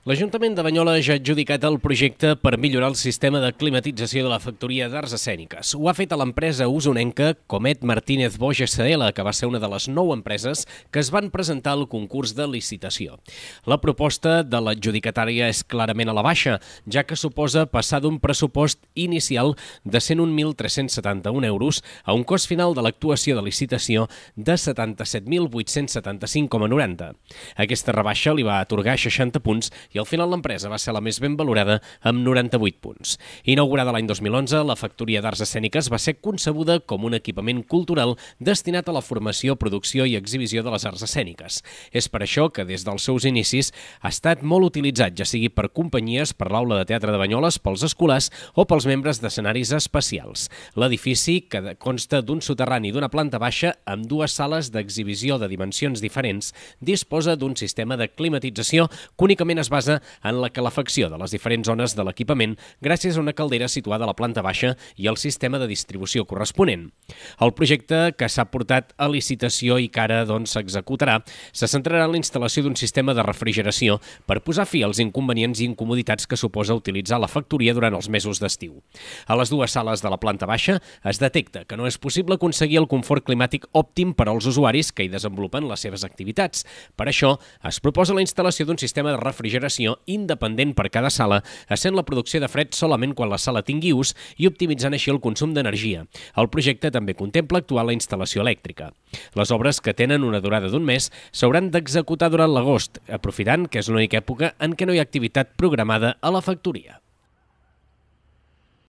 L'Ajuntament de Banyoles ja ha adjudicat el projecte per millorar el sistema de climatització de la factoria d'arts escèniques. Ho ha fet a l'empresa usonenca Comet Martínez Boix SL, que va ser una de les 9 empreses que es van presentar al concurs de licitació. La proposta de l'adjudicatària és clarament a la baixa, ja que suposa passar d'un pressupost inicial de 101.371 euros a un cost final de l'actuació de licitació de 77.875,90. Aquesta rebaixa li va atorgar 60 punts i al final l'empresa va ser la més ben valorada amb 98 punts. Inaugurada l'any 2011, la Factoria d'Arts Escèniques va ser concebuda com un equipament cultural destinat a la formació, producció i exhibició de les arts escèniques. És per això que des dels seus inicis ha estat molt utilitzat, ja sigui per companyies, per l'Aula de Teatre de Banyoles, pels escolars o pels membres d'escenaris especials. L'edifici, que consta d'un soterrani i d'una planta baixa amb dues sales d'exhibició de dimensions diferents, disposa d'un sistema de climatització que únicament es basa en la calefacció de les diferents zones de l'equipament gràcies a una caldera situada a la planta baixa i el sistema de distribució corresponent. El projecte, que s'ha portat a licitació i que ara s'executarà, se centrarà en la instal·lació d'un sistema de refrigeració per posar fi als inconvenients i incomoditats que suposa utilitzar la factoria durant els mesos d'estiu. A les dues sales de la planta baixa es detecta que no és possible aconseguir el confort climàtic òptim per als usuaris que hi desenvolupen les seves activitats. Per això, es proposa la instal·lació d'un sistema de refrigeració independent per cada sala, essent la producció de fred solament quan la sala tingui ús i optimitzant així el consum d'energia. El projecte també contempla actuar la instal·lació elèctrica. Les obres, que tenen una durada d'un mes, s'hauran d'executar durant l'agost, aprofitant que és l'única època en què no hi ha activitat programada a la factoria.